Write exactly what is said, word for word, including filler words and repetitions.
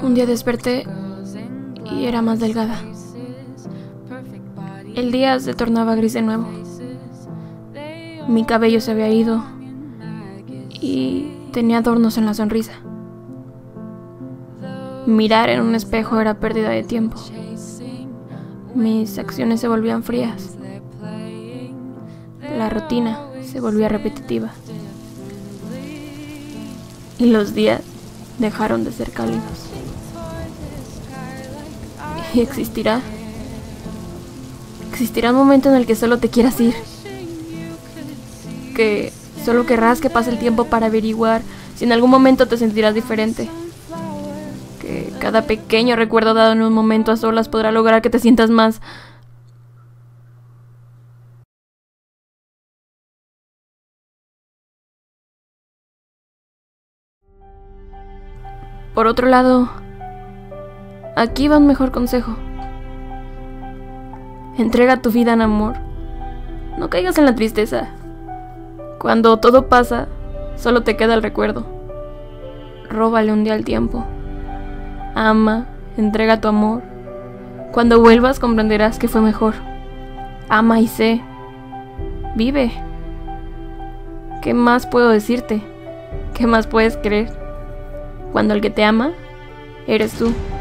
Un día desperté y era más delgada. El día se tornaba gris de nuevo. Mi cabello se había ido y tenía adornos en la sonrisa. Mirar en un espejo era pérdida de tiempo. Mis acciones se volvían frías. La rutina se volvía repetitiva. Y los días dejaron de ser cálidos. Y existirá. Existirá un momento en el que solo te quieras ir. Que solo querrás que pase el tiempo para averiguar si en algún momento te sentirás diferente. Que cada pequeño recuerdo dado en un momento a solas podrá lograr que te sientas más. Por otro lado, aquí va un mejor consejo. Entrega tu vida en amor. No caigas en la tristeza. Cuando todo pasa, solo te queda el recuerdo. Róbale un día al tiempo. Ama, entrega tu amor. Cuando vuelvas comprenderás que fue mejor. Ama y sé. Vive. ¿Qué más puedo decirte? ¿Qué más puedes creer? Cuando el que te ama, eres tú.